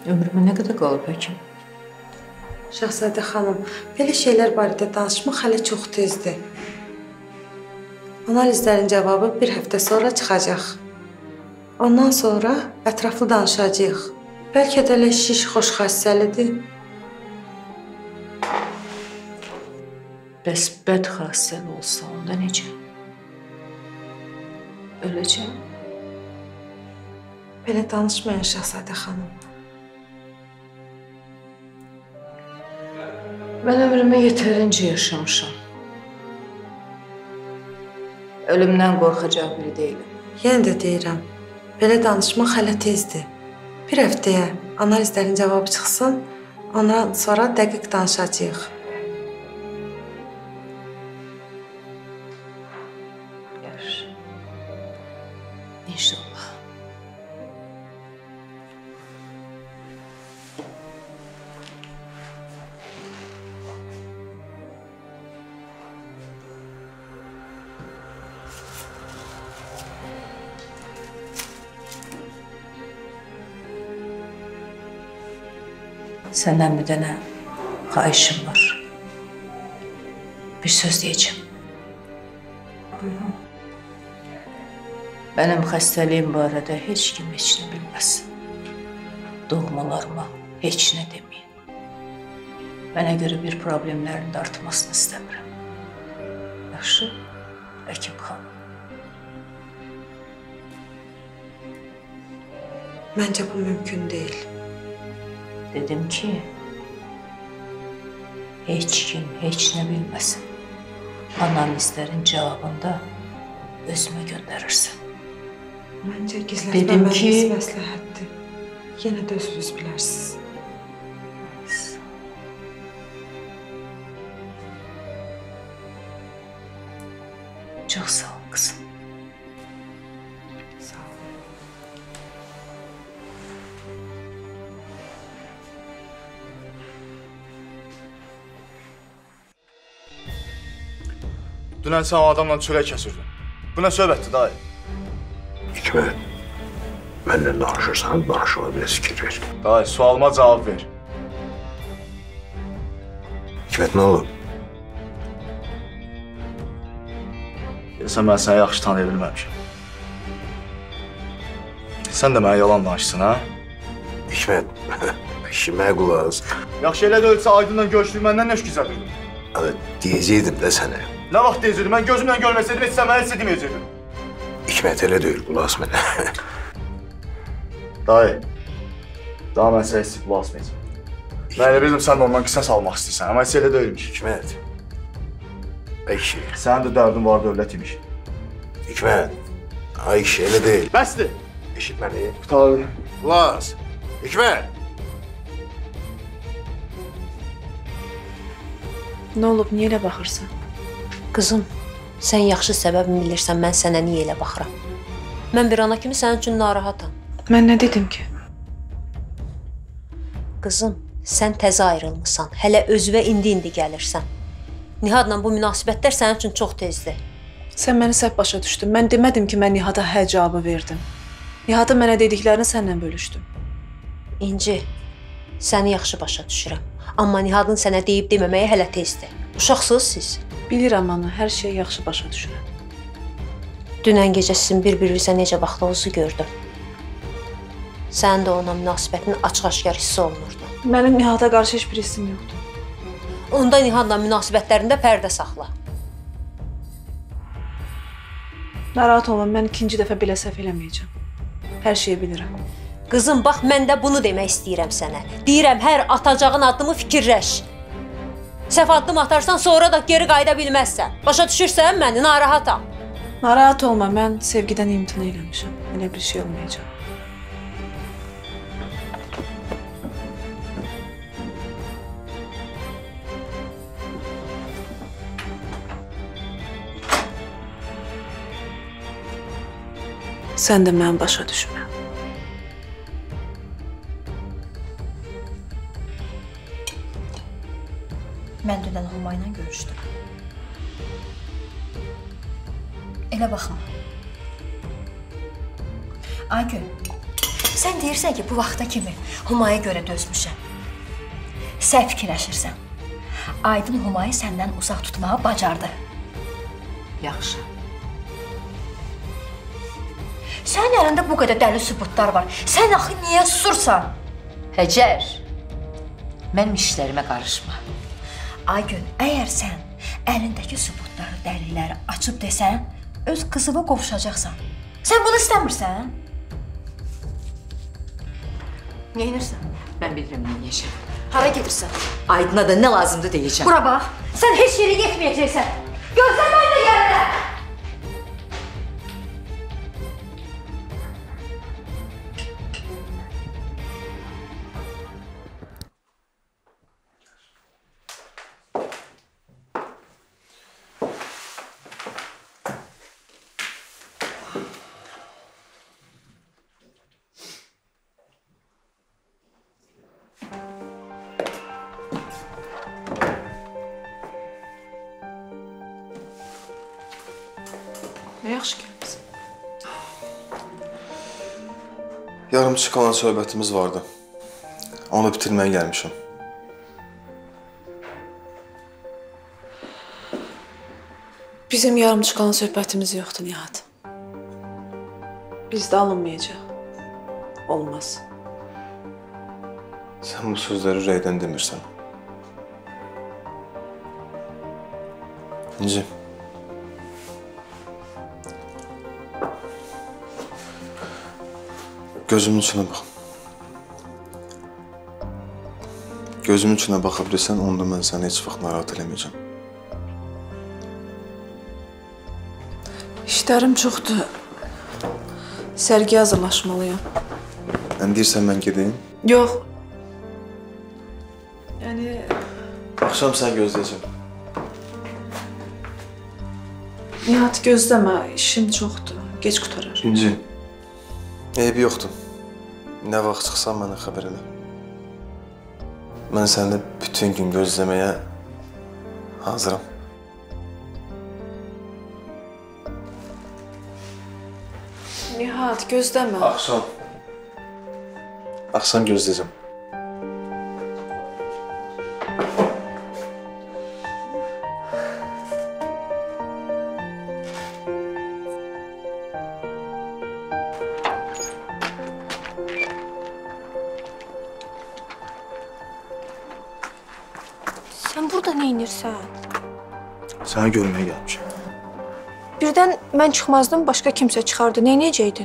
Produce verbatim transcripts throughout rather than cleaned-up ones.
Ömrümə nə qədər qalıb həkim? Şahzadə xanım, belə şeylər barədə danışmaq hələ çox tezdir. Analizlərin cavabı bir həftə sonra çıxacaq. Ondan sonra ətraflı danışacağıq. Bəlkə də elə şiş xoş xassəlidir. Bəs bəd xassəli olsa onda necə? Öləcəm. Belə danışmayın Şahzadə xanım. Mən ömrümü yetərincə yaşamışam. Ölümdən qorxacaq biri deyiləm. Yenə də deyirəm, belə danışmaq hələ tezdir. Bir həftəyə analizlərin cavabı çıxsın, ondan sonra dəqiq danışacağıq. Yaxşı. İnşallah. Səndən bir dənə xahişim var. Bir söz deyəcəm. Buyurun. Mənim xəstəliyim barədə heç kim heç nə bilməsin. Doğmalarıma heç nə deməyin. Mənə görə bir problemlərin də artmasını istəmirəm. Yaxşı, həkim xanım. Məncə bu mümkün deyil. Dedim ki, heç kim heç nə bilməsin. Analizlərin cavabında özümə göndərirsən. Məncə gizlətməməniz məsləhətdir. Yenə də özünüz bilərsiniz. Çox sağ ol qızım. Sağ ol. Dünən sən o adamla çörək kəsirdin. Bu nə söhbətdir, dayı? Hikmət, mənlə danışırsan, danışığa biraz fikir ver. Dayı, sualıma cavab ver. Hikmət, nə olub? Deyəsən, mən səni yaxşı tanıya bilməmişəm. Sən də mənə yalan danışsın, hə? Hikmət, işimə qulaq as. Yaxşı elə də ölsə Aydınla görüşdük, məndən nə şükür edirdin? Hadi, deyəcəkdim də sənə. Nə vaxt deyəcəkdim? Mən gözümlə görməsəydim, heç sən mənə heç deməyəcəkdim. Hikmət, elə deyil, qulaq as mənə. Dayı, daha mən sənə heç qulaq asmayacağım. Mən elə bildim, sən də ondan qisas almaq istəyirsən, amma heç elə deyilmiş. Hikmət, Ayşe. Sənin də dərdin var, dövlət imiş. Hikmət, Ayşe, elə deyil. Bəsdir! Eşit məni. Qutardı. Qulaq as. Hikmət! Nə olub, niyə elə baxırsan? Qızım, sən yaxşı səbəbini bilirsən, mən sənə niyə elə baxıram. Mən bir ana kimi sənin üçün narahatam. Mən nə dedim ki? Qızım, sən təzə ayrılmısan, hələ özünə indi-indi gəlirsən. Nihadla bu münasibətlər sənin üçün çox tezdir. Sən məni səhv başa düşdün. Mən demədim ki, mən Nihada hə cavabı verdim. Nihada mənə dediklərini sənlə bölüşdüm. İnci, səni yaxşı başa düşürəm. Amma Nihadın sənə deyib deməməyə hələ tezdir. Uşaqsınız siz. Bilirəm ana, hər şeyi yaxşı başa düşürəm. Dünən gecə sizin bir-birinizə necə baxdığınızı gördüm. Sənin də ona münasibətin açıq-aşkar hissi olunurdu. Mənim Nihada qarşı heç bir hissim yoxdur. Onda Nihadla münasibətlərində pərdə saxla. Narahat olma, mən ikinci dəfə belə səhv eləməyəcəm. Hər şeyi bilirəm. Qızım, bax, mən də bunu demək istəyirəm sənə. Deyirəm, hər atacağın addımı fikirləş. Səhv addım atarsan, sonra da geri qayıda bilməzsən. Başa düşürsən məni, narahatam. Narahat olma, mən sevgidən imtina eləmişəm. Elə bir şey olmayacaq. Sən də məni başa düşmə. Mən dünən Huma ilə görüşdüm. Elə baxma. Aygül, Sən deyirsən ki, bu vaxta kimi Humaya görə dözmüşəm. Sən fikirləşirsən. Aydın Humayı səndən uzaq tutmağı bacardı. Yaxşı. Sənin əlində bu qədər dəli sübutlar var. Sən axı niyə susursan? Həcər, mənim işlərimə qarışma. Aygün, əgər sən əlindəki sübutları, dəlilləri açıb desən, öz qızıma qovuşacaqsan. Sən bunu istəmirsən? Neynirsən? Mən bilirəm neyəcəm. Hara gedirsən? Aydına da nə lazımdır deyəcəm. Bura bax, sən heç yeri yetməyəcəksən. Gözlə mən də yerində. Nə yaxşı gəlməsin. Yarımçı qalan söhbətimiz vardı. Onu bitirməyə gəlmişəm. Bizim yarımçı qalan söhbətimiz yoxdur, Nihat. Bizdə alınmayacaq. Olmaz. Sən bu sözləri ürəkdən demirsən. İnci. Gözümün içine bak. Gözümün içine baxa bilirsən, onda mən səni heç vaxt narahat eləməyəcəm. İşlərim çoxdur. Sərgiyə hazırlaşmalıyam. Sən deyirsən, mən gedeyim. Yox. Yəni... Axşam sən gözləyəcəm. Nihat, gözləmə. İşim çoxdur. Gec qutarar. İnci. Eybi yoxdur. Nə vaxt çıxsan mənə xəbər elə. Mən səni bütün gün gözləməyə hazıram. Nihat, gözləmə. Axşam. Axşam gözləyəcəm. Sən burada nə edirsən? Səni görməyə gəlmişəm. Birdən mən çıxmazdım, başqa kimsə çıxardı. Nə edəcəkdin?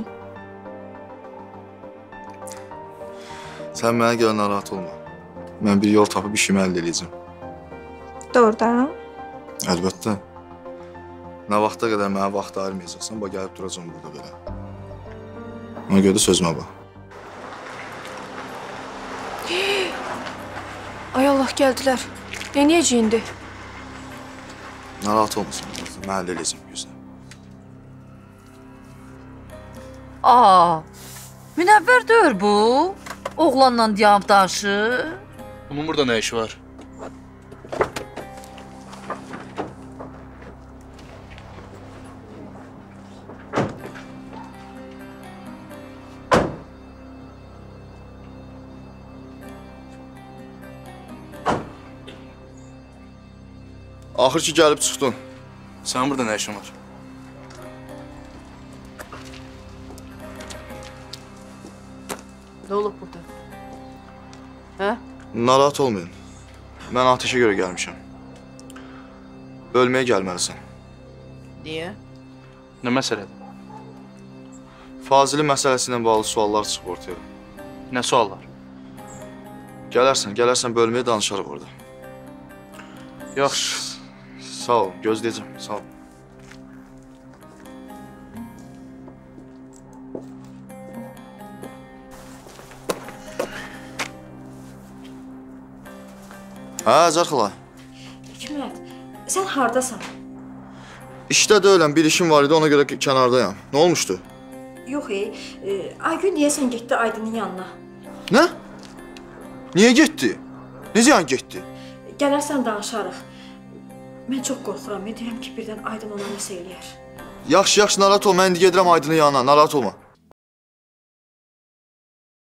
Sən mənə görə narahat olma. Mən bir yol tapıb işimi əldə edəcəm. Doğrudan? Əlbəttə. Nə vaxta qədər mənə vaxt ayırmayacaqsan, bax gəlib duracam burada belə. Ona görə də sözümə bax. Ay Allah, gəldilər. Nə edəcək indi? Narahat olmasın, mən əldə edəcəm gözlə. Aa, Münəvvər deyil bu. Oğlanla diyab danışır. Bunun burada nə işi var? Axır ki, gəlib çıxdın. Sənin burada nə işin var? Nə olub burada? Hə? Narahat olmayın. Mən ateşə görə gəlmişəm. Bölməyə gəlməlisən. Niyə? Nə məsələdir? Fazili məsələsi ilə bağlı suallar çıxıb ortaya. Nə suallar? Gələrsən, gələrsən bölməyə danışarıq orada. Yaxşı. Sağ ol, gözləyəcəm, sağ ol. Hə, Zərxıla. Hikmət, sən hardasan? İşdə deyiləm, bir işim var idi, ona görə kənardayam. Nə olmuşdu? Yox, e, e, Aygün deyəsən getdi Aydının yanına. Nə? Niyə getdi? Necə yan getdi? Gələrsən danışarıq. Mən çox qorxuram, deyirəm ki, birdən Aydın ona nəsə eləyər. Yaxşı, yaxşı, narahat ol, mən indi gedirəm Aydının yanına, narahat olma.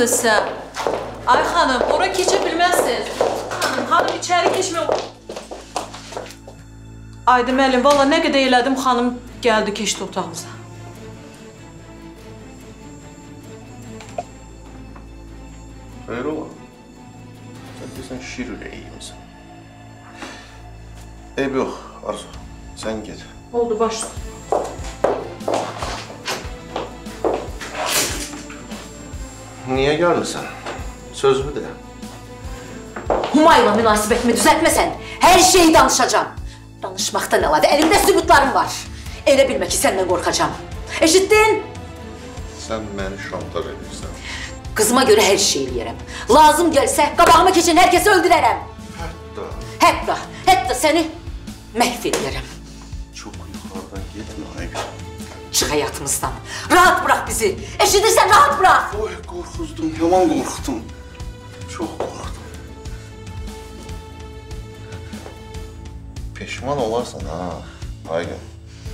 lazımdır sizə? Ay xanım, ora keçə bilməzsiniz. Xanım, xanım içəri keçmə. Aydı müəllim, valla nə qədər elədim, xanım gəldi, keçdi otağımıza. Xeyr ola. Sən desən şir ürəyi misin? Eyb yox, Arzu. Sən get. Oldu, başla. Niyə gəlmirsən? Sözümü de. Humayla münasibətimi düzəltməsən, hər şeyi danışacağım. Danışmaqdan əlavə, əlimdə sübutlarım var. Elə bilmə ki, səndən qorxacağım. Eşitdin? Sən məni şantaj edirsən. Qızıma görə hər şey eləyərəm. Lazım gəlsə, qabağıma keçən hər kəsi öldürərəm. Hətta. Hətta, hətta səni məhv edərəm. Çox yuxarıdan getmə, Aygün. Çıx həyatımızdan. Rahat bırak bizi. Eşidirsən, rahat bırak. Oy, qorxuzdum, yaman qorxdum. Çox qorxdum. Peşman olarsan ha, Aygün.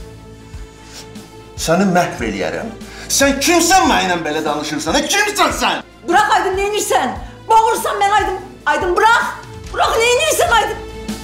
Səni məhv eləyərəm. Sən kimsən mənimlə belə danışırsan? Ha, kimsən sən? Bırak Aydın, ne inirsən? Boğursan ben Aydın. Aydın bırak. Bırak, ne inirsən Aydın?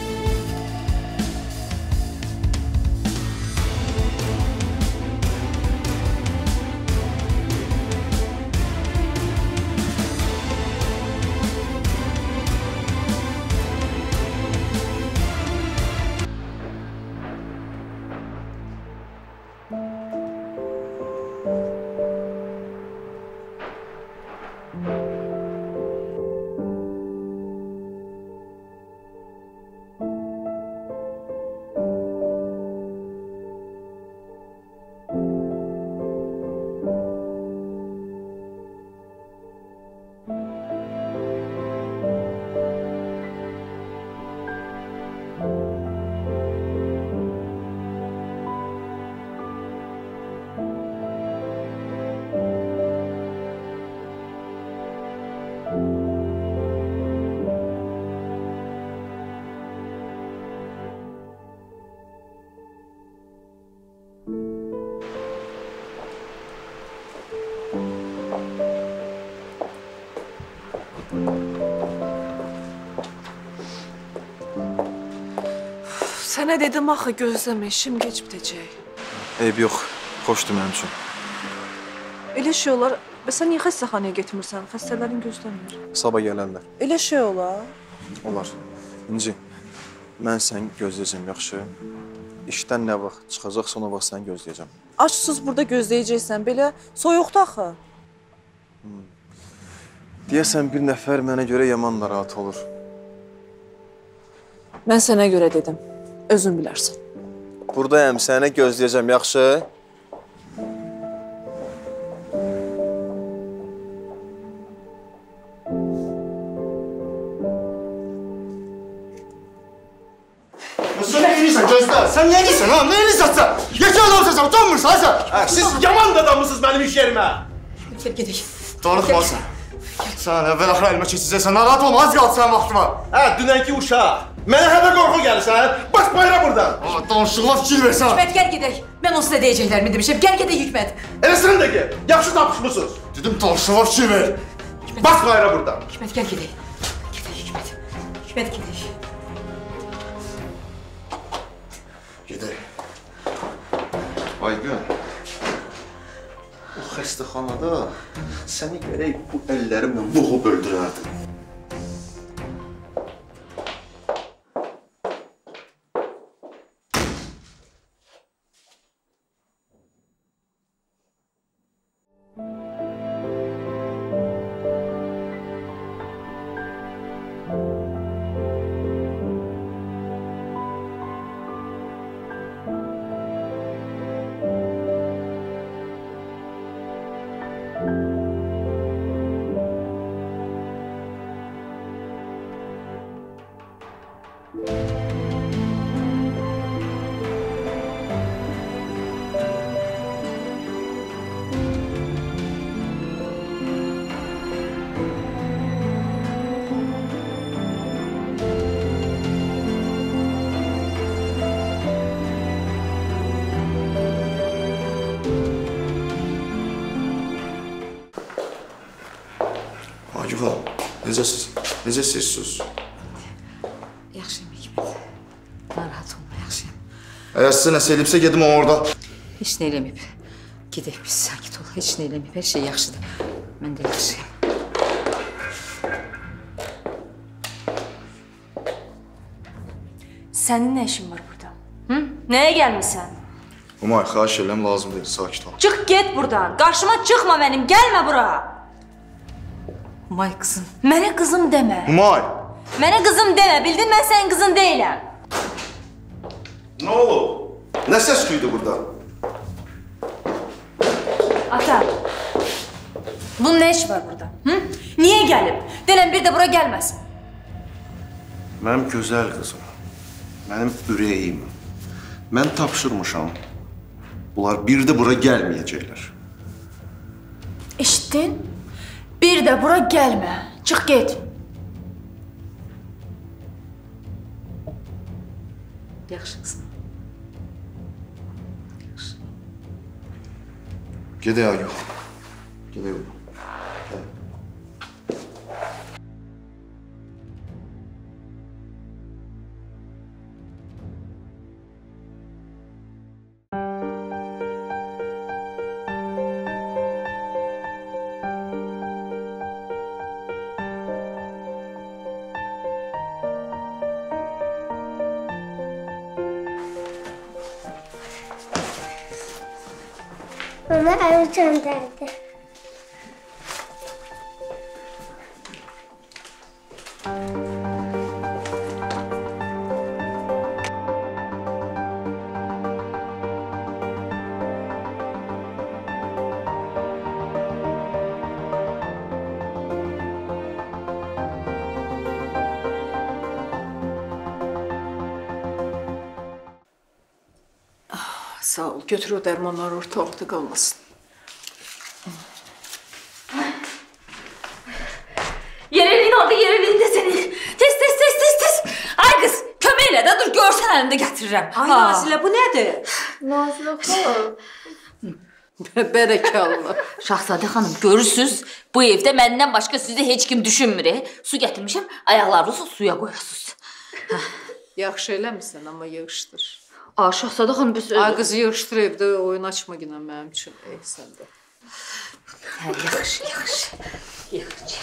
Sənə dedim axı, gözləmə, işim geç bitəcək. Eyb yox, xoşdur mənim üçün. Elə şey olar, və sən niyə xəstəxanaya getmirsən? Xəstələrin gözləmir. Sabah gələrlər. Elə şey olar. Olar. İnci, mən səni gözləyəcəm, yaxşı? İşdən nə vaxt çıxacaqsa, ona vaxt səni gözləyəcəm. Açsız burada gözləyəcəksən, belə soyuqda axı. Hmm. Deyəsən, bir nəfər mənə görə yaman narahat olur. Mən sənə görə dedim, özün bilərsən. Buradayım, səni gözləyəcəm, yaxşı? Sən nə edirsən, gözlə? Sən nə edirsən, ha? Nə edirsən sən? Yekə adamsın sən, utanmırsan sən? Hə, siz yaman da adamısınız mənim iş yerimə. Gel gidelim. Darıxmasan. Sən əvvəl axıra əlimə keçəcəksən, narahat olma, az qaldı sənin vaxtıma. Hə, dünənki uşaq. Mənə hələ qorxu gəlirsən, baş bayra buradan. Aa, danışıqla fikir versən. Hikmet gel gidelim. Ben o size diyeceklerimi demişim. Gel gidelim Hikmet. Elə sən də gel, yaxşı tapışmısınız. Dedim danışıqla fikir ver. Baş bayra buradan. Hikmet gel gidelim. Gidelim Hikmet. Hikmet gidelim. Gedək. Aygün, o xəstəxanada səni gərək bu əllərimlə boğub öldürərdim. Necəsiz? Necəsiz? Yaxşıyım Hikmət. Narahat olma, yaxşıyım. Əgər sizə nəsə elibsə, gedim orada. Heç nə eləməyib. Gedək biz, sakit ol. Heç nə eləməyib, hər şey yaxşıdır. Mən də yaxşıyım. Sənin nə işin var burada? Hı? Nəyə gəlmisən? Humay, xahiş edirəm, lazım deyil, sakit ol. Çıx get buradan. Qarşıma çıxma mənim, gəlmə bura. Humay qızım. Mənə qızım demə. Humay! Mənə qızım demə, bildin mən sənin qızın deyiləm. Nə olub? Nə səs küydü burada? Ata, bunun nə işi var burada? Hı? Niyə gəlib? Denən bir də bura gəlməsin. Mənim gözəl qızım, mənim ürəyim. Mən tapşırmışam. Bunlar bir də bura gəlməyəcəklər. Eşitdin? Bir də bura gəlmə. Çıx get. Yaxşı qızım. Gedək ay yox. Gedək yox. Mama evi gönderdi. Sağ ol, götür o dərmanları ortalıqda qalmasın. Yerelin orada, yerelin de seni. Tez, tez, tez, tez, tez. Ay kız, kömeyle de dur, görsen elimde getiririm. Ay Nazilə, bu nədir? Nazlı xanım. Bərəkallah. Şahzadə xanım, görürsünüz, bu evdə məndən başqa sizi heç kim düşünmür. E? Su gətirmişəm, ayaqlarınızı suya qoyasınız. Yaxşı eləmirsən, amma yığışdır. Aa, Şahzadə xanım, biz... Ay qızı yığışdır evdə, oyun açma yine mənim üçün. Ey, sən də. Hə, yaxşı, yaxşı. Yaxşı.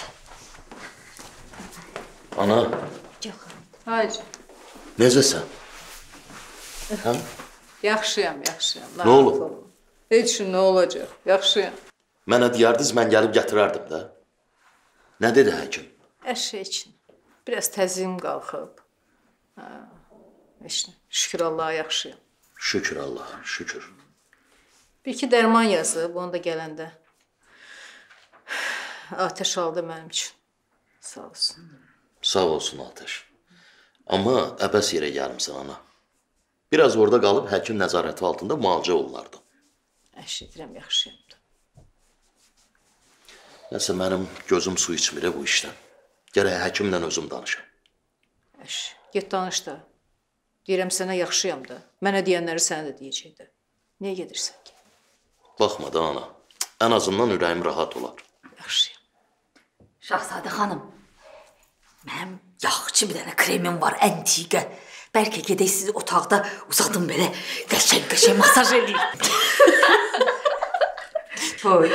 Ana, Hayır. necəsən? Hə? Yaxşıyam, yaxşıyam. Nə olub? Heç nə olacaq, yaxşıyam. Mənə deyərdiniz, mən gəlib gətirərdim də. Nə dedi həkim? Hər şey üçün. Biraz təzim qalxıb. Hə, heç nə. Şükür Allaha yaxşıyam. Şükür Allah, şükür. Bir iki dərman yazıb, onu da gələndə. Ateş aldı mənim üçün. Sağ olsun. Sağ olsun Ateş. Amma əbəs yerə gəlmişsən ana. Biraz orada qalıb həkim nəzarəti altında müalicə olunardı. Əşidirəm, yaxşıyam da. Nəsə mənim gözüm su içmir bu işdən. Gərək həkimlə özüm danışam. Əş, get danış da. Deyirəm sənə yaxşıyam da. Mənə deyənləri sənə də deyəcək də. Niyə gedirsən ki? Baxma da ana. Ən azından ürəyim rahat olar. Yaxşıyam. Şahzadə xanım, mənim yaxşı bir dənə kremim var, əntiqə. Bəlkə gedək sizi otaqda uzadım belə, qəşəng-qəşəng masaj eləyim. Oy.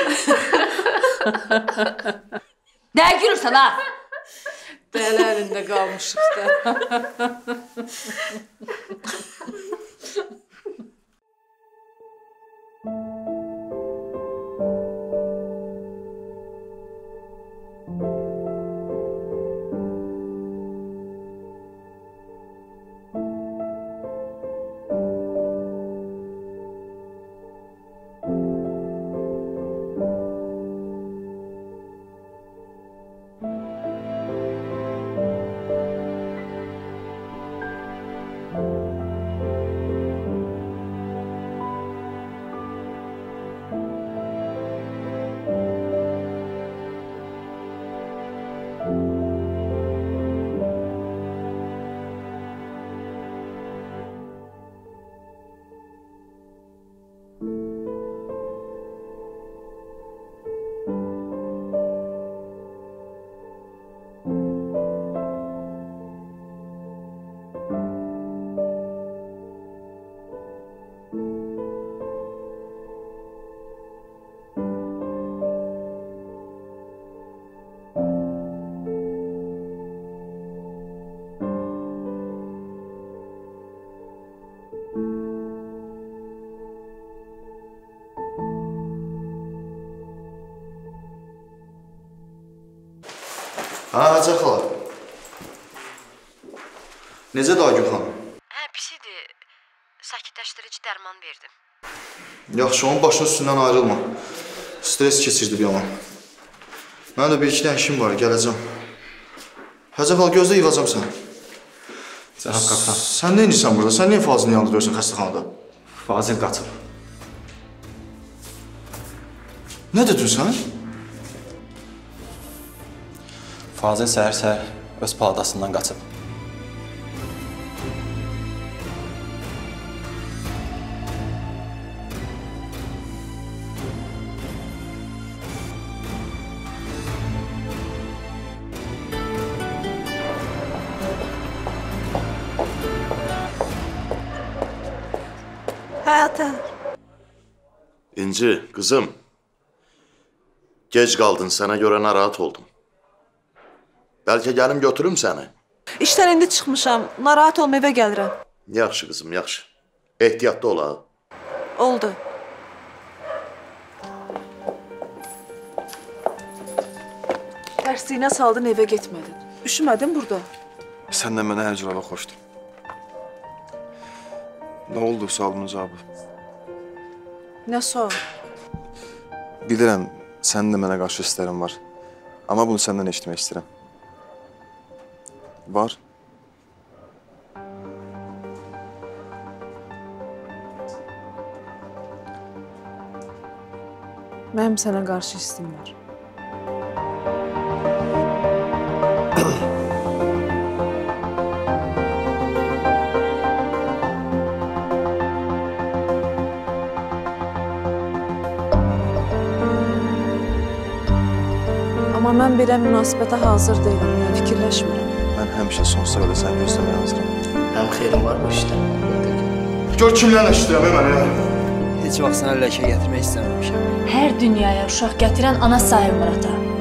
Nə gülürsən ha? Dəli əlində qalmışıq da. Hə, Həcə xala. Necə Aygün xanım? Hə, pis idi. Sakitləşdirici dərman verdim. Yaxşı, onun başının üstündən ayrılma. Stres keçirdi bir yaman. Mənim də bir iki dənə işim var, gələcəm. Həcə xala, gözlə yığacam səni. Cənab kapitan. Sən nə edirsən burada? Sən niyə Fazilini yandırıyorsun xəstəxanada? Fazil qaçıb. Nə dedin sən? Fazil səhər-səhər öz paladasından qaçıb. Həyata. İnci, qızım. Gec qaldın, sənə görə narahat oldum. Bəlkə gəlim götürüm səni. İşdən indi çıxmışam. Narahat olma, evə gəlirəm. Yaxşı qızım, yaxşı. Ehtiyatlı ol ha. Oldu. Tərsliyinə saldın, evə getmədin. Üşümədin burada. Səndən mənə hər cüraba xoşdur. Nə oldu sualımın cavabı? Nə sual? Bilirəm, sənin də mənə qarşı hisslərin var. Amma bunu səndən eşitmək istəyirəm. Var. Mənim sənə qarşı hissim var. Amma mən belə münasibətə hazır deyiləm, yəni fikirləşmirəm. Mən həmişə sonsuza qədər səni gözləməyə hazıram. Həm xeyrim var bu işdə. Gör kimlərlə işləyəm, mənə. Heç vaxt sənə ləkə gətirmək istəməmişəm. Hər dünyaya uşaq gətirən ana sayılmır ata.